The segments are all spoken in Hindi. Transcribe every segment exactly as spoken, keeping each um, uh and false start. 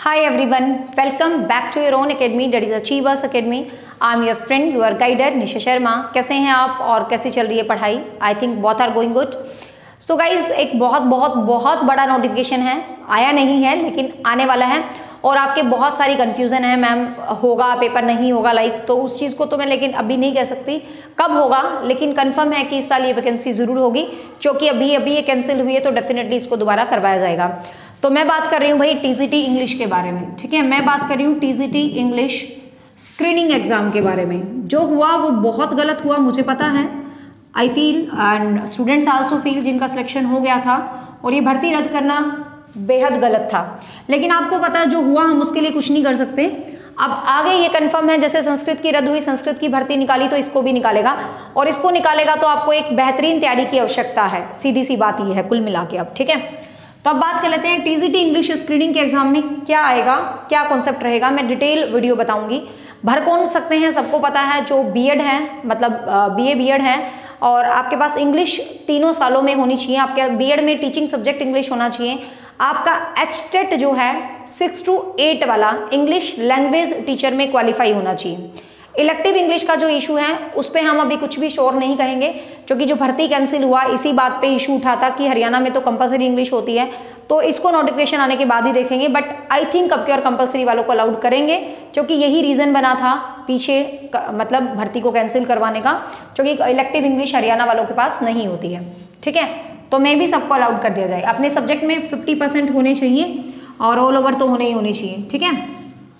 Hi everyone, welcome back to your own academy, that is Achievers Academy. I am your friend, your guider Nisha Sharma. कैसे हैं आप और कैसी चल रही है पढ़ाई? I think both are going good. So guys, एक बहुत बहुत बहुत बड़ा नोटिफिकेशन है, आया नहीं है लेकिन आने वाला है और आपके बहुत सारी कन्फ्यूज़न है, मैम होगा पेपर नहीं होगा लाइक, तो उस चीज़ को तो मैं लेकिन अभी नहीं कह सकती कब होगा, लेकिन कंफर्म है कि इस साल ये वैकेंसी ज़रूर होगी, क्योंकि अभी अभी ये कैंसिल हुई है तो डेफिनेटली इसको दोबारा करवाया जाएगा। तो मैं बात कर रही हूँ भाई टीजीटी इंग्लिश के बारे में, ठीक है। मैं बात कर रही हूँ टीजीटी इंग्लिश स्क्रीनिंग एग्जाम के बारे में। जो हुआ वो बहुत गलत हुआ, मुझे पता है। I feel and students also feel, जिनका सिलेक्शन हो गया था, और ये भर्ती रद्द करना बेहद गलत था। लेकिन आपको पता है जो हुआ हम उसके लिए कुछ नहीं कर सकते। अब आगे ये कंफर्म है, जैसे संस्कृत की रद्द हुई, संस्कृत की भर्ती निकाली तो इसको भी निकालेगा, और इसको निकालेगा तो आपको एक बेहतरीन तैयारी की आवश्यकता है। सीधी सी बात ये है कुल मिला के। अब ठीक है, तो अब बात कर लेते हैं टीजीटी इंग्लिश स्क्रीनिंग के एग्जाम में क्या आएगा, क्या कॉन्सेप्ट रहेगा। मैं डिटेल वीडियो बताऊंगी। भर कौन सकते हैं सबको पता है, जो बीएड है, मतलब बीए बीएड है और आपके पास इंग्लिश तीनों सालों में होनी चाहिए। आपके बीएड में टीचिंग सब्जेक्ट इंग्लिश होना चाहिए। आपका एचटेट जो है सिक्स टू एट वाला इंग्लिश लैंग्वेज टीचर में क्वालिफाई होना चाहिए। इलेक्टिव इंग्लिश का जो इशू है उस पर हम अभी कुछ भी श्योर नहीं कहेंगे, क्योंकि जो भर्ती कैंसिल हुआ इसी बात पे इशू उठा था कि हरियाणा में तो कंपलसरी इंग्लिश होती है, तो इसको नोटिफिकेशन आने के बाद ही देखेंगे। बट आई थिंक अब के और कंपलसरी वालों को अलाउड करेंगे, क्योंकि यही रीज़न बना था पीछे, मतलब भर्ती को कैंसिल करवाने का, क्योंकि इलेक्टिव इंग्लिश हरियाणा वालों के पास नहीं होती है। ठीक है, तो मैं भी सबको अलाउड कर दिया जाए। अपने सब्जेक्ट में फिफ्टी परसेंट होने चाहिए और ऑल ओवर तो होने ही होने चाहिए। ठीक है,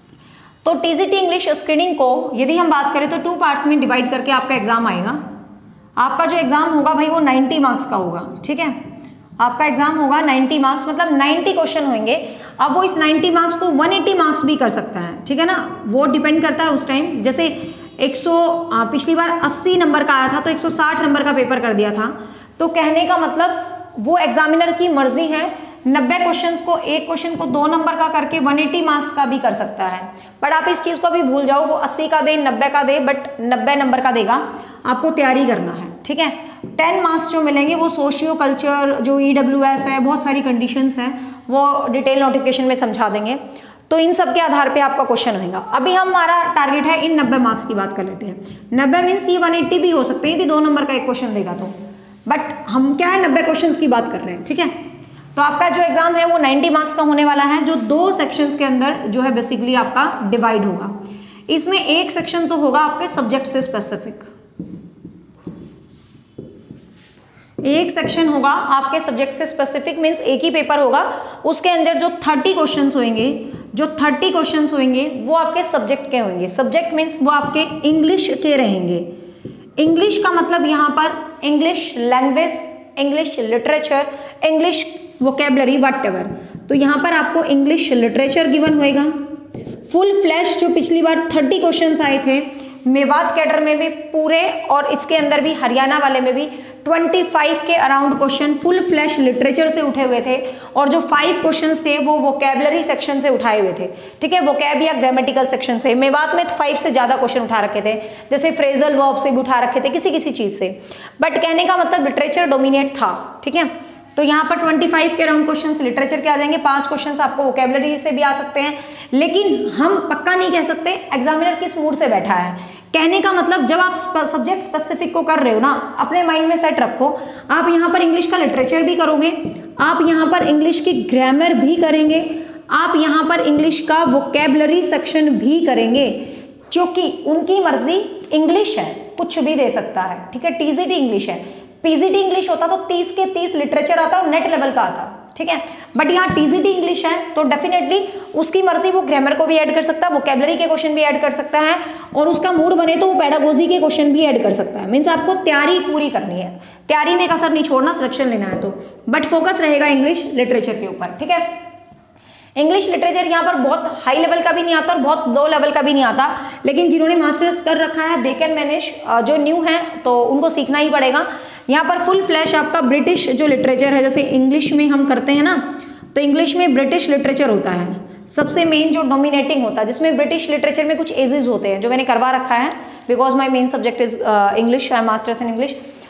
तो टीजीटी इंग्लिश स्क्रीनिंग को यदि हम बात करें तो टू पार्ट्स में डिवाइड करके आपका एग्जाम आएगा। आपका जो एग्जाम होगा भाई वो नाइन्टी मार्क्स का होगा। ठीक है, आपका एग्जाम होगा नाइन्टी मार्क्स, मतलब नाइन्टी क्वेश्चन होंगे। अब वो इस नाइन्टी मार्क्स को वन एटी मार्क्स भी कर सकता है, ठीक है ना। वो डिपेंड करता है उस टाइम, जैसे एक सौ पिछली बार अस्सी नंबर का आया था तो एक सौ साठ नंबर का पेपर कर दिया था। तो कहने का मतलब वो एग्जामिनर की मर्जी है, नब्बे क्वेश्चंस को, एक क्वेश्चन को दो नंबर का करके वन एटी मार्क्स का भी कर सकता है। बट आप इस चीज़ को भी भूल जाओ, वो अस्सी का दे, नब्बे का दे, बट नब्बे नंबर का देगा। आपको तैयारी करना है। ठीक है, टेन मार्क्स जो मिलेंगे वो सोशियो कल्चर, जो ईडब्ल्यूएस है, बहुत सारी कंडीशंस हैं, वो डिटेल नोटिफिकेशन में समझा देंगे। तो इन सब के आधार पे आपका क्वेश्चन होगा। अभी हमारा टारगेट है इन नब्बे मार्क्स की बात कर लेते हैं। नब्बे मीन्स ये वन एट्टी भी हो सकते हैं यदि दो नंबर का एक क्वेश्चन देगा तो, बट हम क्या है नब्बे क्वेश्चन की बात कर रहे हैं। ठीक है, तो आपका जो एग्जाम है वो नाइन्टी मार्क्स का होने वाला है, जो दो सेक्शंस के अंदर जो है बेसिकली आपका डिवाइड होगा। इसमें एक सेक्शन तो होगा आपके सब्जेक्ट से स्पेसिफिक, एक सेक्शन होगा आपके सब्जेक्ट से स्पेसिफिक, मीन्स एक ही पेपर होगा, उसके अंदर जो थर्टी क्वेश्चंस होंगे, जो थर्टी क्वेश्चंस होंगे वो आपके सब्जेक्ट के होंगे। सब्जेक्ट मीन्स वो आपके इंग्लिश के रहेंगे। इंग्लिश का मतलब यहाँ पर English language, English literature, English vocabulary, whatever. तो यहाँ पर आपको इंग्लिश लिटरेचर गिवन होएगा फुल फ्लैश। जो पिछली बार थर्टी क्वेश्चंस आए थे मेवात कैडर में भी पूरे, और इसके अंदर भी हरियाणा वाले में भी पच्चीस के around question full flash literature से उठे हुए थे, और जो फाइव क्वेश्चंस थे वो वोकेबलरी सेक्शन से उठाए हुए थे। ठीक है, वोकैब या ग्रामेटिकल सेक्शन से। मेवात में फाइव से ज़्यादा क्वेश्चन उठा रखे थे, जैसे फ्रेजल वर्ब से भी उठा रखे थे, किसी किसी चीज़ से। बट कहने का मतलब लिटरेचर डोमिनेट था। ठीक है, तो यहाँ पर पच्चीस के अराउंड क्वेश्चंस लिटरेचर के आ जाएंगे, पांच क्वेश्चंस आपको वोकैबलरी से भी आ सकते हैं। लेकिन हम पक्का नहीं कह सकते एग्जामिनर किस मूड से बैठा है। कहने का मतलब जब आप सब्जेक्ट स्पेसिफिक को कर रहे हो ना, अपने माइंड में सेट रखो, आप यहाँ पर इंग्लिश का लिटरेचर भी करोगे, आप यहाँ पर इंग्लिश की ग्रामर भी करेंगे, आप यहाँ पर इंग्लिश का वोकैबलरी सेक्शन भी करेंगे, क्योंकि उनकी मर्जी इंग्लिश है, कुछ भी दे सकता है। ठीक है, टीजीटी इंग्लिश है, पीजीटी इंग्लिश होता तो तीस के तीस लिटरेचर आता और नेट लेवल का आता। ठीक है, बट यहाँ टीजीटी इंग्लिश है तो डेफिनेटली उसकी मर्जी, वो ग्रामर को भी ऐड कर सकता है, वोकैबलरी के क्वेश्चन भी ऐड कर सकता है, और उसका मूड बने तो वो पेडागोजी के क्वेश्चन भी ऐड कर सकता है। मीन्स आपको तैयारी पूरी करनी है, तैयारी में कसर नहीं छोड़ना, सिलेक्शन लेना है तो। बट फोकस रहेगा इंग्लिश लिटरेचर के ऊपर। ठीक है, इंग्लिश लिटरेचर यहाँ पर बहुत हाई लेवल का भी नहीं आता और बहुत लो लेवल का भी नहीं आता, लेकिन जिन्होंने मास्टर्स कर रखा है दे कैन मैनेज। जो न्यू है तो उनको सीखना ही पड़ेगा। यहाँ पर फुल फ्लैश आपका ब्रिटिश जो लिटरेचर है, जैसे इंग्लिश में हम करते हैं ना, तो इंग्लिश में ब्रिटिश लिटरेचर होता है सबसे मेन, जो डोमिनेटिंग होता है, जिसमें ब्रिटिश लिटरेचर में कुछ एजेस होते हैं, जो मैंने करवा रखा है, because my main subject is English, I am masters in English.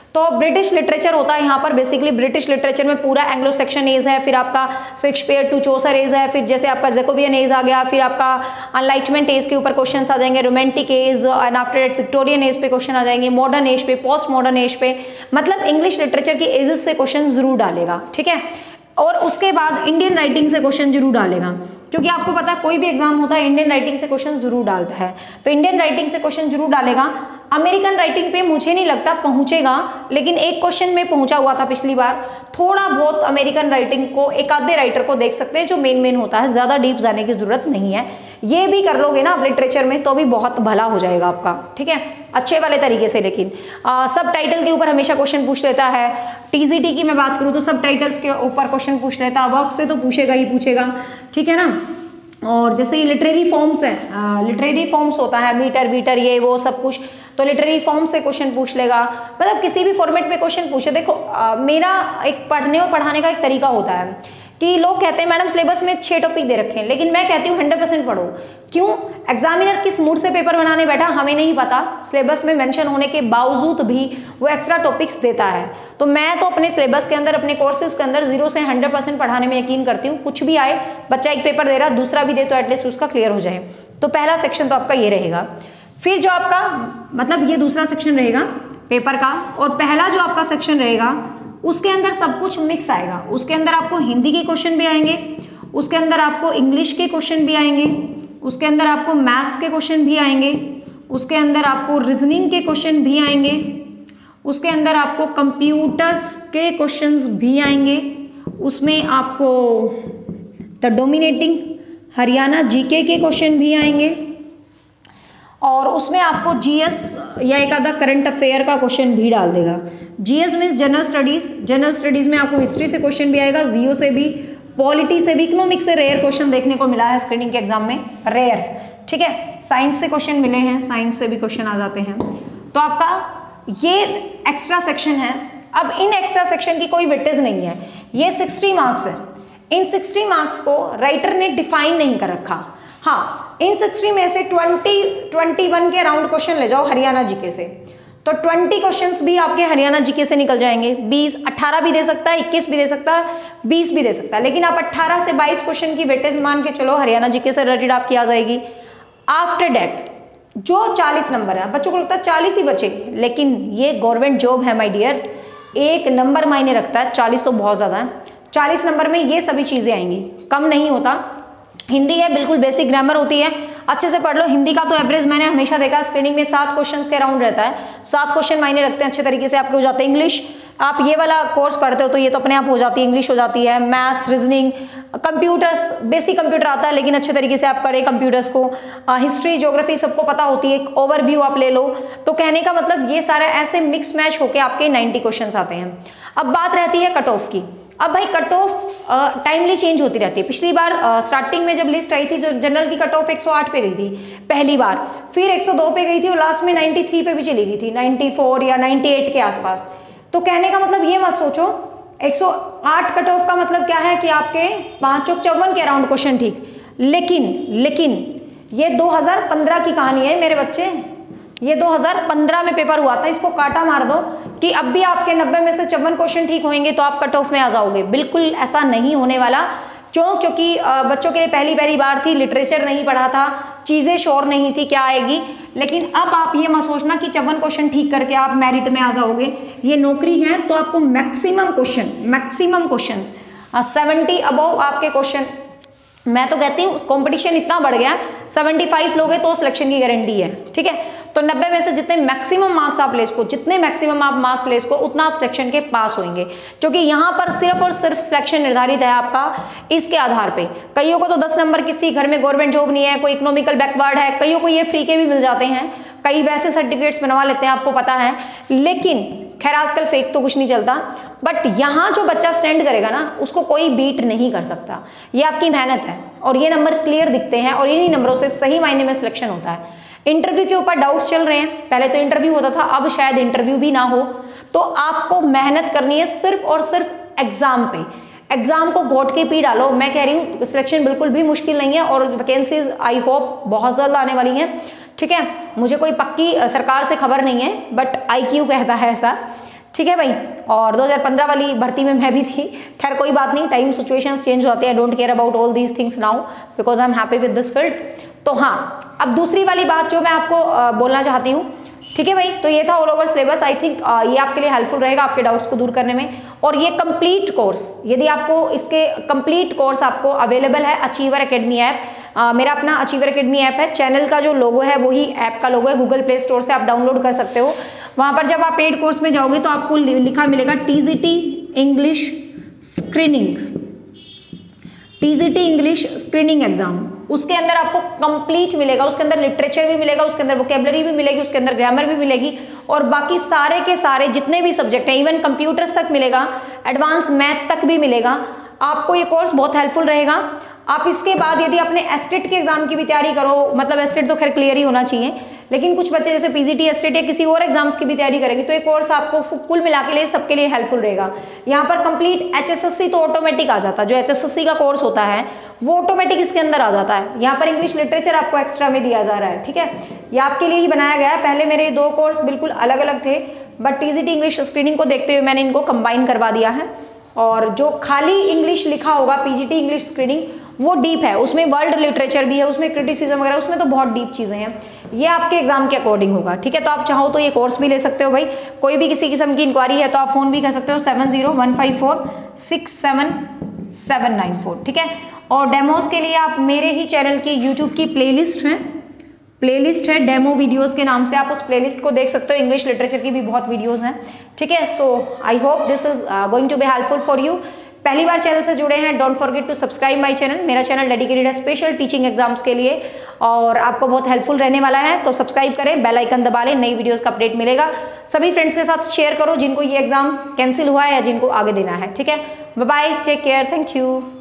तो ब्रिटिश लिटरेचर होता है यहाँ पर। बेसिकली ब्रिटिश लिटरेचर में पूरा एंग्लो सेक्शन एज है, फिर आपका शेक्सपियर टू चौसर एज है, फिर जैसे आपका जैकोबियन एज आ गया, फिर आपका अनलाइटमेंट एज के ऊपर क्वेश्चन आ जाएंगे, romantic age and after that Victorian age पे क्वेश्चन आ जाएंगे, मॉडर्न एज पे, पोस्ट मॉडर्न एज पे, मतलब इंग्लिश लिटरेचर की एजेस से क्वेश्चन जरूर डालेगा, ठीक है। और उसके बाद इंडियन राइटिंग से क्वेश्चन जरूर डालेगा, क्योंकि आपको पता है कोई भी एग्जाम होता है इंडियन राइटिंग से क्वेश्चन जरूर डालता है, तो इंडियन राइटिंग से क्वेश्चन जरूर डालेगा। अमेरिकन राइटिंग पे मुझे नहीं लगता पहुंचेगा, लेकिन एक क्वेश्चन में पहुंचा हुआ था पिछली बार। थोड़ा बहुत अमेरिकन राइटिंग को एक आधे राइटर को देख सकते हैं, जो मेन मेन होता है, ज़्यादा डीप जाने की जरूरत नहीं है। ये भी कर लोगे ना आप लिटरेचर में तो भी बहुत भला हो जाएगा आपका, ठीक है, अच्छे वाले तरीके से। लेकिन सब टाइटल के ऊपर हमेशा क्वेश्चन पूछ लेता है। टीजीटी की मैं बात करूँ तो सब टाइटल्स के ऊपर क्वेश्चन पूछ लेता है, वर्क से तो पूछेगा ही पूछेगा, ठीक है ना। और जैसे ये लिटरेरी फॉर्म्स है, लिटरेरी फॉर्म्स होता है, मीटर वीटर ये वो सब कुछ, तो लिटरेरी फॉर्म से क्वेश्चन पूछ लेगा, मतलब किसी भी फॉर्मेट में क्वेश्चन पूछे। देखो आ, मेरा एक पढ़ने और पढ़ाने का एक तरीका होता है कि लोग कहते हैं मैडम सिलेबस में छह टॉपिक दे रखे हैं, लेकिन मैं कहती हूँ हंड्रेड परसेंट पढ़ो। क्यों? एग्जामिनर किस मूड से पेपर बनाने बैठा हमें नहीं पता, सिलेबस में मेंशन होने के बावजूद भी वो एक्स्ट्रा टॉपिक्स देता है। तो मैं तो अपने सिलेबस के अंदर, अपने कोर्सेज के अंदर जीरो से हंड्रेड परसेंट पढ़ाने में यकीन करती हूँ। कुछ भी आए, बच्चा एक पेपर दे रहा दूसरा भी दे तो एटलीस्ट उसका क्लियर हो जाए। तो पहला सेक्शन तो आपका ये रहेगा। फिर जो आपका मतलब ये दूसरा सेक्शन रहेगा पेपर का, और पहला जो आपका सेक्शन रहेगा उसके अंदर सब कुछ मिक्स आएगा। उसके अंदर आपको हिंदी के क्वेश्चन भी आएंगे, उसके अंदर आपको इंग्लिश के क्वेश्चन भी आएंगे, उसके अंदर आपको मैथ्स के क्वेश्चन भी आएंगे, उसके अंदर आपको रीजनिंग के क्वेश्चन भी आएंगे, उसके अंदर आपको कंप्यूटर्स के क्वेश्चंस भी आएंगे, उसमें आपको द डोमिनेटिंग हरियाणा जीके के क्वेश्चन भी आएंगे, और उसमें आपको जीएस या एक आधा करंट अफेयर का क्वेश्चन भी डाल देगा। GS means general studies, general studies में आपको हिस्ट्री से क्वेश्चन भी आएगा, जियो से भी, पॉलिटी से भी, इकोनॉमिक्स से रेयर क्वेश्चन देखने को मिला है स्क्रीनिंग के एग्जाम में, रेयर, ठीक है। साइंस से क्वेश्चन मिले हैं, साइंस से भी क्वेश्चन आ जाते हैं। तो आपका ये एक्स्ट्रा सेक्शन है। अब इन एक्स्ट्रा सेक्शन की कोई वेटेज नहीं है, ये सिक्सटी मार्क्स है। इन सिक्सटी मार्क्स को राइटर ने डिफाइन नहीं कर रखा। हाँ, इन सिक्सटी में से ट्वेंटी ट्वेंटी वन के अराउंड क्वेश्चन ले जाओ हरियाणा जीके से, तो ट्वेंटी क्वेश्चंस भी आपके हरियाणा जीके से निकल जाएंगे। बीस, अट्ठारह भी दे सकता है, इक्कीस भी दे सकता है, बीस भी दे सकता है, लेकिन आप अट्ठारह से बाईस क्वेश्चन की वेटेज मान के चलो हरियाणा जीके से रिलेटेड आपकी आ जाएगी। आफ्टर डेट जो चालीस नंबर है, बच्चों को लगता है चालीस ही बचे, लेकिन ये गवर्नमेंट जॉब है माय डियर, एक नंबर मायने रखता है, चालीस तो बहुत ज़्यादा है। चालीस नंबर में ये सभी चीज़ें आएंगी, कम नहीं होता। हिंदी है, बिल्कुल बेसिक ग्रामर होती है, अच्छे से पढ़ लो। हिंदी का तो एवरेज मैंने हमेशा देखा स्क्रीनिंग में सात क्वेश्चंस के अराउंड रहता है, सात क्वेश्चन मायने रखते हैं, अच्छे तरीके से आपके हो जाते हैं। इंग्लिश आप ये वाला कोर्स पढ़ते हो तो ये तो अपने आप हो जाती है, इंग्लिश हो जाती है, maths, reasoning, computers, basic computer आता है लेकिन अच्छे तरीके से आप करें कंप्यूटर्स को। हिस्ट्री, ज्योग्राफी सबको पता होती है, एक ओवरव्यू आप ले लो। तो कहने का मतलब ये सारा ऐसे मिक्स मैच होके आपके नाइन्टी क्वेश्चन आते हैं। अब बात रहती है कट ऑफ की। अब भाई कट ऑफ टाइमली चेंज होती रहती है। पिछली बार स्टार्टिंग में जब लिस्ट आई थी, जो जनरल की कट ऑफ एक सौ आठ पे गई थी पहली बार, फिर एक सौ दो पे गई थी और लास्ट में तिरानवे पे भी चली गई थी, चौरानवे या अट्ठानवे के आसपास। तो कहने का मतलब ये मत सोचो एक सौ आठ कट ऑफ का मतलब क्या है कि आपके पाँच चौक चौवन के अराउंड क्वेश्चन ठीक, लेकिन लेकिन ये दो हज़ार पंद्रह की कहानी है मेरे बच्चे, ये दो हज़ार पंद्रह में पेपर हुआ था। इसको काटा मार दो कि अब भी आपके नब्बे में से चौवन क्वेश्चन ठीक होंगे तो आप कट ऑफ में आ जाओगे। बिल्कुल ऐसा नहीं होने वाला। क्यों? क्योंकि बच्चों के लिए पहली पहली बार थी, लिटरेचर नहीं पढ़ा था, चीज़ें श्योर नहीं थी क्या आएगी। लेकिन अब आप ये मत सोचना कि चौवन क्वेश्चन ठीक करके आप मेरिट में आ जाओगे। ये नौकरी है तो आपको maximum question maximum question seventy above आपके क्वेश्चन, मैं तो कहती हूँ कंपटीशन इतना बढ़ गया, पचहत्तर लोगे तो सिलेक्शन की गारंटी है, ठीक है। तो नब्बे में से जितने मैक्सिमम मार्क्स आप ले इसको, जितने मैक्सिमम आप मार्क्स ले इसको, उतना आप सिलेक्शन के पास होंगे। क्योंकि यहाँ पर सिर्फ और सिर्फ सिलेक्शन निर्धारित है आपका इसके आधार पे। कईयों को तो दस नंबर किसी घर में गवर्नमेंट जॉब नहीं है, कोई इकोनॉमिकल बैकवर्ड है, कईयों को ये फ्री के भी मिल जाते हैं, कई वैसे सर्टिफिकेट्स बनवा लेते हैं, आपको पता है। लेकिन खैर आजकल फेक तो कुछ नहीं चलता, बट यहाँ जो बच्चा स्टैंड करेगा ना उसको कोई बीट नहीं कर सकता। ये आपकी मेहनत है और ये नंबर क्लियर दिखते हैं और इन्हीं नंबरों से सही मायने में सिलेक्शन होता है। इंटरव्यू के ऊपर डाउट्स चल रहे हैं, पहले तो इंटरव्यू होता था, अब शायद इंटरव्यू भी ना हो। तो आपको मेहनत करनी है सिर्फ और सिर्फ एग्जाम पे। एग्जाम को घोट के पी डालो। मैं कह रही हूँ सिलेक्शन बिल्कुल भी मुश्किल नहीं है और वैकेंसीज आई होप बहुत ज़्यादा आने वाली हैं, ठीक है। मुझे कोई पक्की सरकार से खबर नहीं है, बट आई क्यू कहता है ऐसा, ठीक ठीक है भाई। और दो हज़ार पंद्रह वाली भर्ती में मैं भी थी, खैर कोई बात नहीं, टाइम सिचुएशंस चेंज होते हैं, don't care about all these things now because I am happy with this field. तो हाँ, अब दूसरी वाली बात जो मैं आपको uh, बोलना चाहती हूँ, ठीक है भाई, तो ये था all over syllabus. I think ये आपके लिए हेल्पफुल रहेगा आपके डाउट्स को दूर करने में। और ये कंप्लीट कोर्स, यदि आपको इसके कंप्लीट कोर्स आपको अवेलेबल है अचीवर एकेडमी ऐप, uh, मेरा अपना अचीवर एकेडमी ऐप है, चैनल का जो लोगो है वही ऐप का लोगो है, गूगल प्ले स्टोर से आप डाउनलोड कर सकते हो। वहाँ पर जब आप पेड कोर्स में जाओगे तो आपको लिखा मिलेगा TGT English screening, TGT English screening exam. उसके अंदर आपको कंप्लीट मिलेगा, उसके अंदर लिटरेचर भी मिलेगा, उसके अंदर वोकेबलरी भी मिलेगी, उसके अंदर ग्रामर भी मिलेगी, और बाकी सारे के सारे जितने भी सब्जेक्ट हैं, इवन कंप्यूटर्स तक मिलेगा, एडवांस मैथ तक भी मिलेगा। आपको ये कोर्स बहुत हेल्पफुल रहेगा। आप इसके बाद यदि अपने एस्टेट के एग्जाम की भी तैयारी करो, मतलब एस्टेट तो खैर क्लियर ही होना चाहिए, लेकिन कुछ बच्चे जैसे पीजीटी, एस्टेट या किसी और एग्जाम्स की भी तैयारी करेंगे तो ये कोर्स आपको कुल मिला के लिए सबके लिए हेल्पफुल रहेगा। यहाँ पर कंप्लीट एचएसएससी तो ऑटोमेटिक आ जाता है, जो एचएसएससी का कोर्स होता है वो ऑटोमेटिक इसके अंदर आ जाता है। यहाँ पर इंग्लिश लिटरेचर आपको एक्स्ट्रा में दिया जा रहा है, ठीक है, ये आपके लिए ही बनाया गया है। पहले मेरे दो कोर्स बिल्कुल अलग अलग थे, बट टीजीटी इंग्लिश स्क्रीनिंग को देखते हुए मैंने इनको कंबाइन करवा दिया है। और जो खाली इंग्लिश लिखा होगा पीजीटी इंग्लिश स्क्रीनिंग, वो डीप है, उसमें वर्ल्ड लिटरेचर भी है, उसमें क्रिटिसिज्म वगैरह, उसमें तो बहुत डीप चीज़ें हैं। ये आपके एग्जाम के अकॉर्डिंग होगा, ठीक है। तो आप चाहो तो ये कोर्स भी ले सकते हो भाई। कोई भी किसी किस्म की इंक्वायरी है तो आप फोन भी कर सकते हो seven zero one five four six seven seven nine four, ठीक है। और डेमोज के लिए आप मेरे ही चैनल की यूट्यूब की प्लेलिस्ट है, प्लेलिस्ट है डेमो वीडियोस के नाम से, आप उस प्लेलिस्ट को देख सकते हो। इंग्लिश लिटरेचर की भी बहुत वीडियोस हैं, ठीक है। So I hope this is going to be helpful for you. पहली बार चैनल से जुड़े हैं, don't forget to subscribe my channel. मेरा चैनल डेडिकेटेड है स्पेशल टीचिंग एग्जाम्स के लिए और आपको बहुत हेल्पफुल रहने वाला है, तो सब्सक्राइब करें, बेल आइकन दबा लें, नई वीडियोस का अपडेट मिलेगा। सभी फ्रेंड्स के साथ शेयर करो जिनको ये एग्जाम कैंसिल हुआ है या जिनको आगे देना है, ठीक है। Bye bye, take care, thank you.